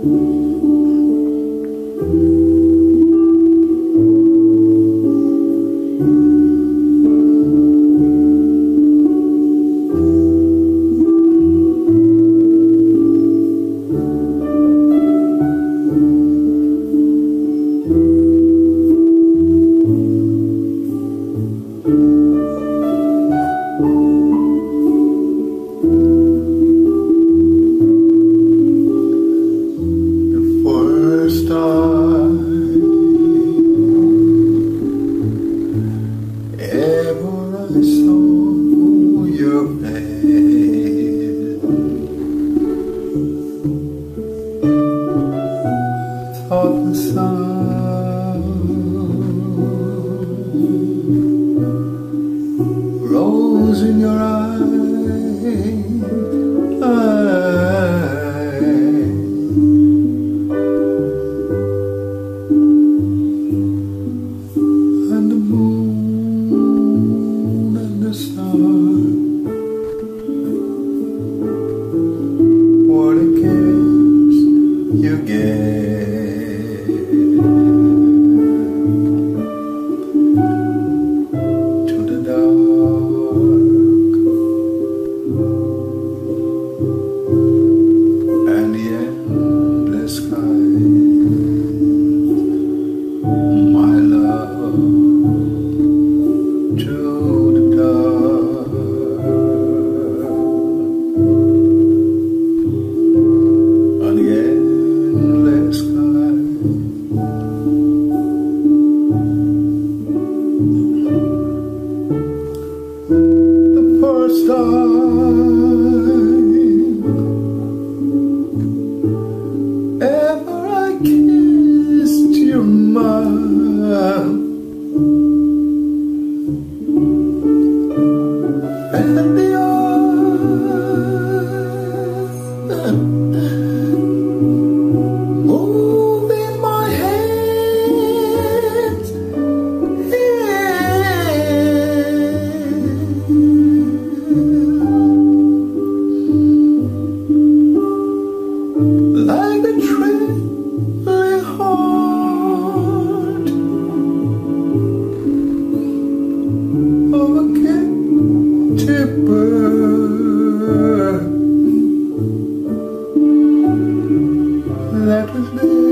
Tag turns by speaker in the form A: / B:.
A: Of the sun rose in your and the moon and the stars were the gifts you gave to the dark and the endless sky. My love to the dark and the endless sky. The first time ever I kissed your mouth, and the earth moved in my hands, like the trembling heart of a captive bird that was there